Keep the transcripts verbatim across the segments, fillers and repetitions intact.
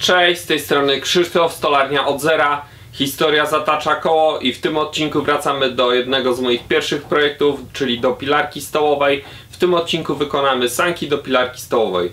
Cześć, z tej strony Krzysztof, stolarnia od zera. Historia zatacza koło i w tym odcinku wracamy do jednego z moich pierwszych projektów, czyli do pilarki stołowej. W tym odcinku wykonamy sanki do pilarki stołowej.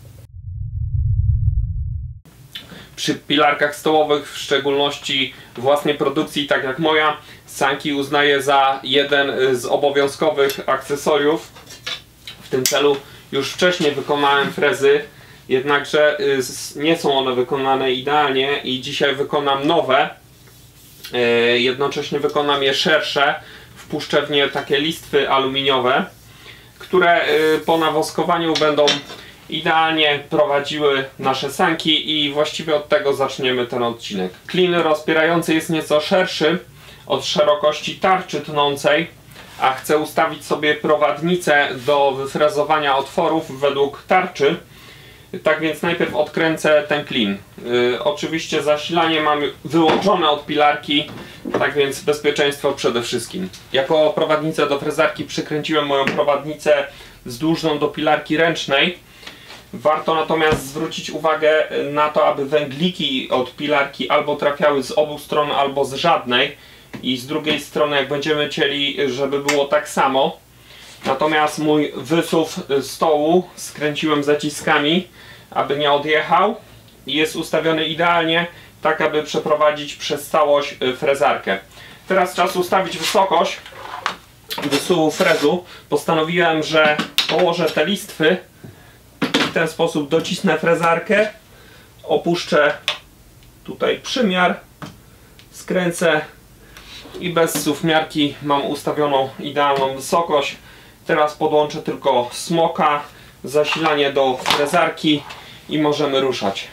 Przy pilarkach stołowych, w szczególności własnej produkcji, tak jak moja, sanki uznaję za jeden z obowiązkowych akcesoriów. W tym celu już wcześniej wykonałem frezy, jednakże nie są one wykonane idealnie i dzisiaj wykonam nowe. Jednocześnie wykonam je szersze, wpuszczę w nie takie listwy aluminiowe, które po nawoskowaniu będą idealnie prowadziły nasze sanki i właściwie od tego zaczniemy ten odcinek. Klin rozpierający jest nieco szerszy od szerokości tarczy tnącej, a chcę ustawić sobie prowadnicę do wyfrezowania otworów według tarczy. Tak więc najpierw odkręcę ten klin. Yy, oczywiście zasilanie mam wyłączone od pilarki, tak więc bezpieczeństwo przede wszystkim. Jako prowadnicę do frezarki przykręciłem moją prowadnicę wzdłużną do pilarki ręcznej. Warto natomiast zwrócić uwagę na to, aby węgliki od pilarki albo trafiały z obu stron, albo z żadnej. I z drugiej strony, jak będziemy cieli, żeby było tak samo. Natomiast mój wysuw stołu skręciłem zaciskami, aby nie odjechał i jest ustawiony idealnie, tak aby przeprowadzić przez całość frezarkę. Teraz czas ustawić wysokość wysuwu frezu. Postanowiłem, że położę te listwy i w ten sposób docisnę frezarkę, opuszczę tutaj przymiar, skręcę i bez suwmiarki mam ustawioną idealną wysokość. Teraz podłączę tylko smoka, zasilanie do frezarki i możemy ruszać.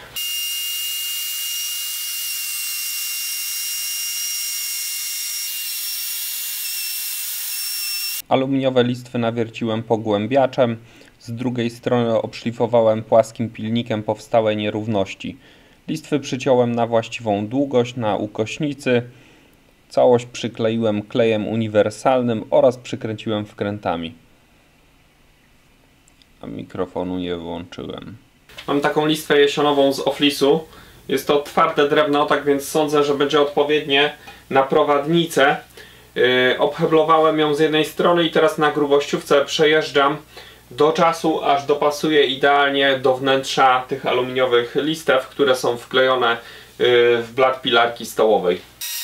Aluminiowe listwy nawierciłem pogłębiaczem, z drugiej strony obszlifowałem płaskim pilnikiem powstałe nierówności. Listwy przyciąłem na właściwą długość na ukośnicy. Całość przykleiłem klejem uniwersalnym oraz przykręciłem wkrętami. A mikrofonu nie włączyłem. Mam taką listwę jesionową z Oflisu. Jest to twarde drewno, tak więc sądzę, że będzie odpowiednie na prowadnicę. Yy, obheblowałem ją z jednej strony i teraz na grubościówce przejeżdżam do czasu, aż dopasuję idealnie do wnętrza tych aluminiowych listew, które są wklejone yy, w blat pilarki stołowej.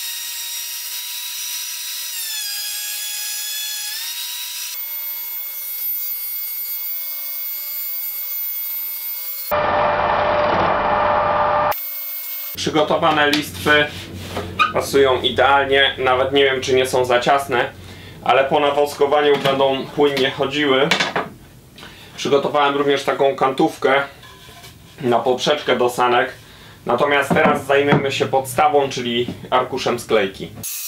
Przygotowane listwy pasują idealnie, nawet nie wiem, czy nie są za ciasne, ale po nawoskowaniu będą płynnie chodziły. Przygotowałem również taką kantówkę na poprzeczkę do sanek, natomiast teraz zajmiemy się podstawą, czyli arkuszem sklejki.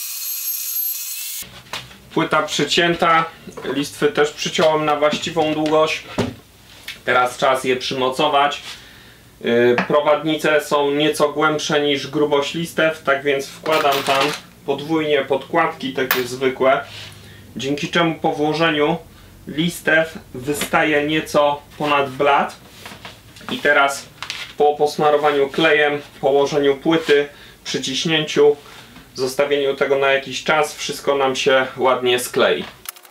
Płyta przycięta, listwy też przyciąłem na właściwą długość. Teraz czas je przymocować. Prowadnice są nieco głębsze niż grubość listew, tak więc wkładam tam podwójnie podkładki takie zwykłe, dzięki czemu po włożeniu listew wystaje nieco ponad blat. I teraz po posmarowaniu klejem, położeniu płyty, przyciśnięciu, zostawieniu tego na jakiś czas, wszystko nam się ładnie sklei.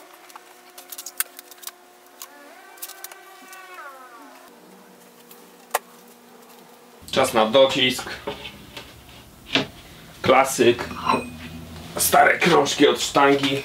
Czas na docisk. Klasyk. Stare krążki od sztangi.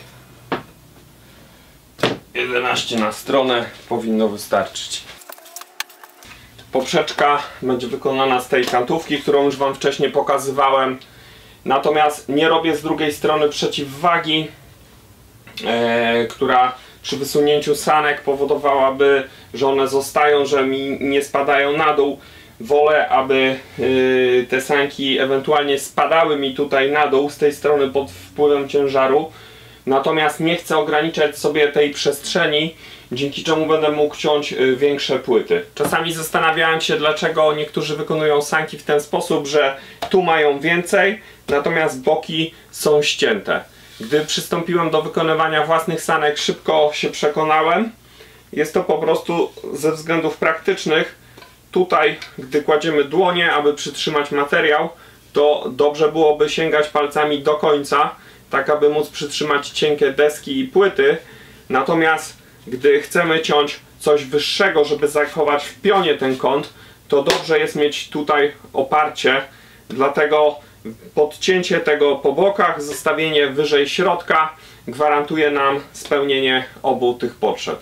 jedenaście na stronę powinno wystarczyć. Poprzeczka będzie wykonana z tej kantówki, którą już Wam wcześniej pokazywałem. Natomiast nie robię z drugiej strony przeciwwagi, e, która przy wysunięciu sanek powodowałaby, że one zostają, że mi nie spadają na dół. Wolę, aby yy, te sanki ewentualnie spadały mi tutaj na dół z tej strony pod wpływem ciężaru. Natomiast nie chcę ograniczać sobie tej przestrzeni, dzięki czemu będę mógł ciąć yy, większe płyty. Czasami zastanawiałem się, dlaczego niektórzy wykonują sanki w ten sposób, że tu mają więcej, natomiast boki są ścięte. Gdy przystąpiłem do wykonywania własnych sanek, szybko się przekonałem. Jest to po prostu ze względów praktycznych. tutaj, gdy kładziemy dłonie, aby przytrzymać materiał, to dobrze byłoby sięgać palcami do końca, tak aby móc przytrzymać cienkie deski i płyty. Natomiast gdy chcemy ciąć coś wyższego, żeby zachować w pionie ten kąt, to dobrze jest mieć tutaj oparcie, dlatego podcięcie tego po bokach, zostawienie wyżej środka gwarantuje nam spełnienie obu tych potrzeb.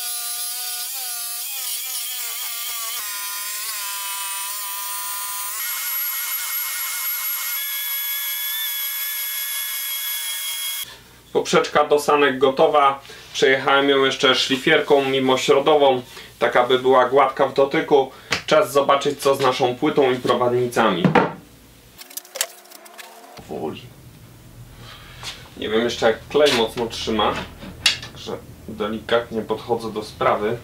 Poprzeczka do sanek gotowa. Przejechałem ją jeszcze szlifierką mimośrodową, tak aby była gładka w dotyku. Czas zobaczyć, co z naszą płytą i prowadnicami. Woli. Nie wiem jeszcze, jak klej mocno trzyma, także delikatnie podchodzę do sprawy.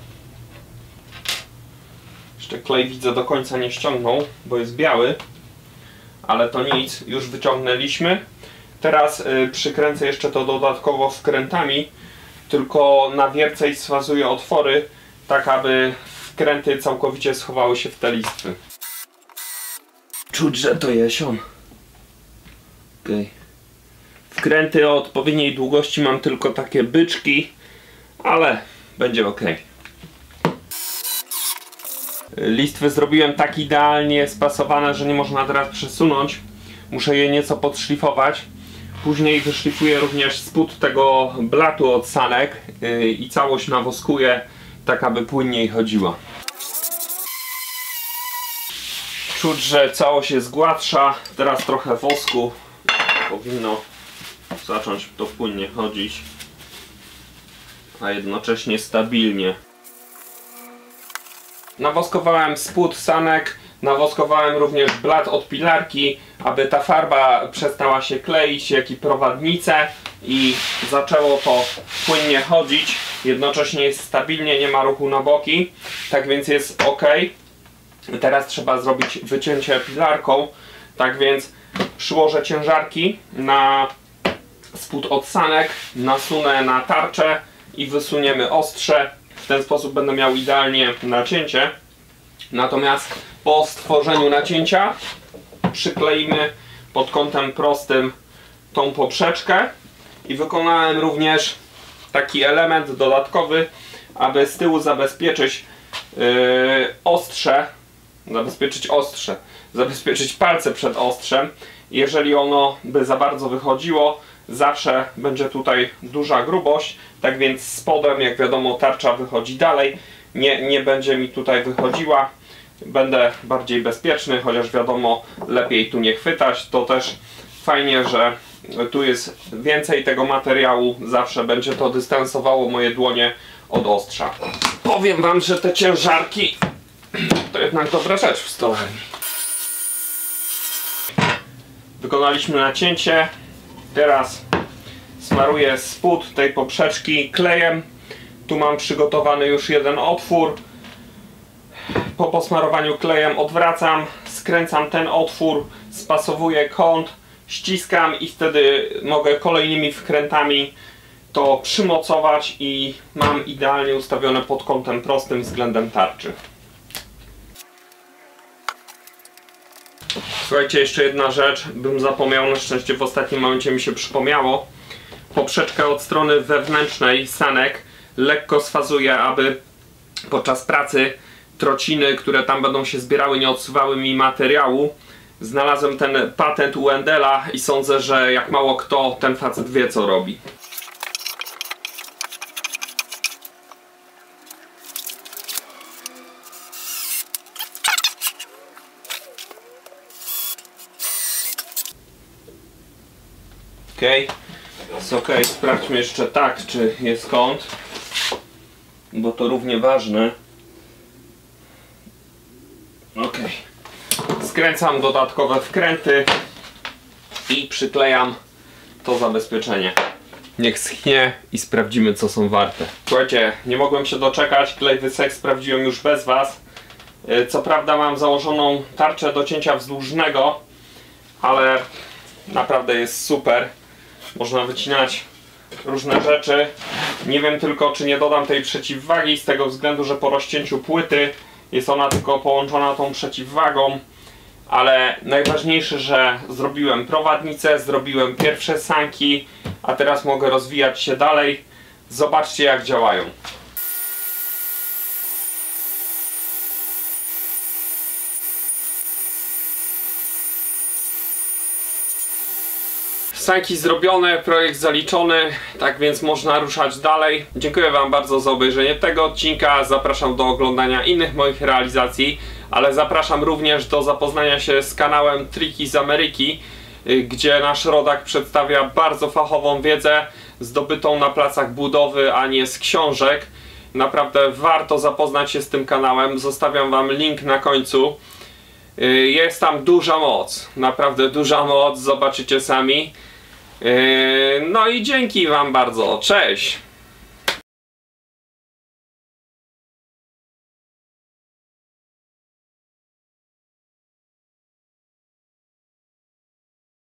Jeszcze klej, widzę, do końca nie ściągnął, bo jest biały, ale to nic, już wyciągnęliśmy. Teraz y, przykręcę jeszcze to dodatkowo wkrętami, tylko nawiercę i sfazuję otwory, tak aby wkręty całkowicie schowały się w te listwy. Czuć, że to jesion. Okay. Wkręty o odpowiedniej długości mam tylko takie byczki, ale będzie ok. Listwy zrobiłem tak idealnie spasowane, że nie można teraz przesunąć. Muszę je nieco podszlifować. Później wyszlifuję również spód tego blatu od sanek yy, i całość nawoskuję, tak aby płynniej chodziła. Czuć, że całość jest gładsza. Teraz trochę wosku. Powinno zacząć to płynnie chodzić, a jednocześnie stabilnie. Nawoskowałem spód sanek, nawoskowałem również blat od pilarki, aby ta farba przestała się kleić, jak i prowadnice, i zaczęło to płynnie chodzić. Jednocześnie jest stabilnie, nie ma ruchu na boki, tak więc jest ok. Teraz trzeba zrobić wycięcie pilarką, tak więc przyłożę ciężarki na spód od sanek, nasunę na tarczę i wysuniemy ostrze. W ten sposób będę miał idealnie nacięcie. Natomiast po stworzeniu nacięcia przykleimy pod kątem prostym tą poprzeczkę i wykonałem również taki element dodatkowy, aby z tyłu zabezpieczyć yy, ostrze, zabezpieczyć ostrze, zabezpieczyć palce przed ostrzem. Jeżeli ono by za bardzo wychodziło, zawsze będzie tutaj duża grubość, tak więc spodem, jak wiadomo, tarcza wychodzi dalej, nie, nie będzie mi tutaj wychodziła. Będę bardziej bezpieczny, chociaż wiadomo, lepiej tu nie chwytać. To też fajnie, że tu jest więcej tego materiału, zawsze będzie to dystansowało moje dłonie od ostrza. Powiem wam, że te ciężarki to jednak dobra rzecz w stolarni. Wykonaliśmy nacięcie. Teraz smaruję spód tej poprzeczki klejem. Tu mam przygotowany już jeden otwór. Po posmarowaniu klejem odwracam, skręcam ten otwór, spasowuję kąt, ściskam i wtedy mogę kolejnymi wkrętami to przymocować i mam idealnie ustawione pod kątem prostym względem tarczy. Słuchajcie, jeszcze jedna rzecz, bym zapomniał, na szczęście w ostatnim momencie mi się przypomniało. Poprzeczkę od strony wewnętrznej sanek lekko sfazuję, aby podczas pracy trociny, które tam będą się zbierały, nie odsuwały mi materiału. Znalazłem ten patent u Wendela i sądzę, że jak mało kto, ten facet wie, co robi. Ok, jest ok. Sprawdźmy jeszcze tak, czy jest kąt, bo to równie ważne. Ok, skręcam dodatkowe wkręty i przyklejam to zabezpieczenie. Niech schnie i sprawdzimy, co są warte. Słuchajcie, nie mogłem się doczekać, klej wysek sprawdziłem już bez was. Co prawda mam założoną tarczę do cięcia wzdłużnego, ale naprawdę jest super. Można wycinać różne rzeczy. Nie wiem tylko, czy nie dodam tej przeciwwagi, z tego względu, że po rozcięciu płyty Jest ona tylko połączona tą przeciwwagą, ale najważniejsze, że zrobiłem prowadnicę, zrobiłem pierwsze sanki, a teraz mogę rozwijać się dalej. Zobaczcie, jak działają. Sanki zrobione, projekt zaliczony, tak więc można ruszać dalej. Dziękuję Wam bardzo za obejrzenie tego odcinka. Zapraszam do oglądania innych moich realizacji, ale zapraszam również do zapoznania się z kanałem Triki z Ameryki, gdzie nasz rodak przedstawia bardzo fachową wiedzę zdobytą na placach budowy, a nie z książek. Naprawdę warto zapoznać się z tym kanałem. Zostawiam Wam link na końcu. Jest tam duża moc, naprawdę duża moc, zobaczycie sami. No i dzięki Wam bardzo, cześć!